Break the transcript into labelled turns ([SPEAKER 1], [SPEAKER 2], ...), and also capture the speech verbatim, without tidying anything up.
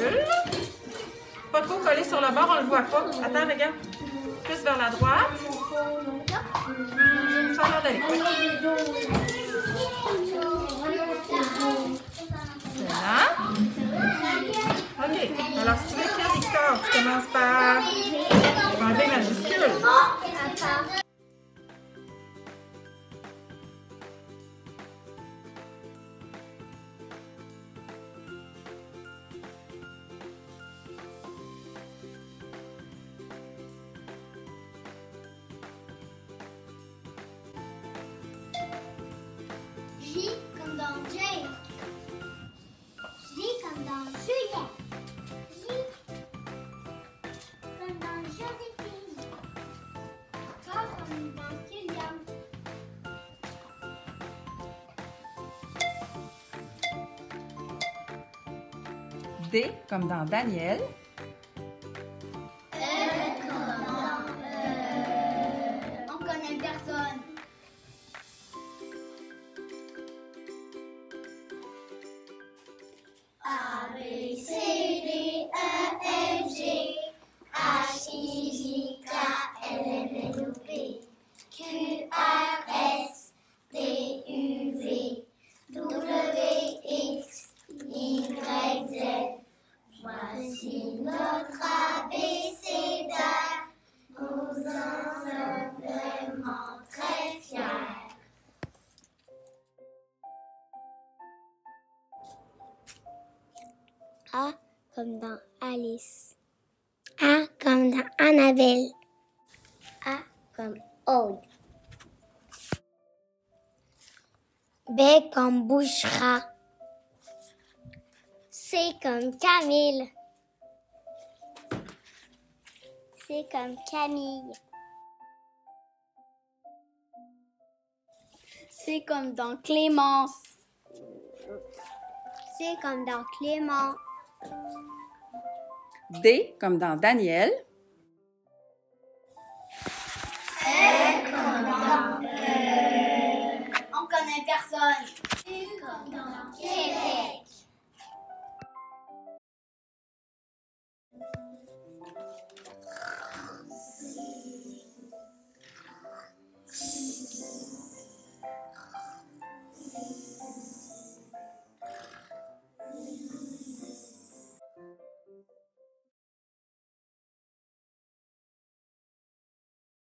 [SPEAKER 1] minuscule. Pas trop collé sur le bord, on le voit pas. Attends, regarde. Plus vers la droite. Hum, ça a l'air d'aller. C'est là. OK. Alors, si tu veux écrire Victor, tu commences par un V majuscule.
[SPEAKER 2] J comme dans Jane. J comme dans Juliette. J comme dans Joséphine. K comme dans Kylian.
[SPEAKER 1] D comme dans Daniel.
[SPEAKER 2] E comme dans euh, on connaît personne. A, B, C, D, E, F, G, H, I, J, K, L, M, N, O, P, Q, R, S, T, U, V, W, X, Y, Z. Voici notre abécédaire. Nous en sommes vraiment très fiers. A comme dans Alice. A comme dans Annabelle. A comme Aude. B comme Bouchra. C comme Camille. C comme Camille. C comme dans Clémence. C comme dans Clément.
[SPEAKER 1] D comme dans Daniel.
[SPEAKER 2] E comme dans euh, on connaît personne. U comme dans Québec.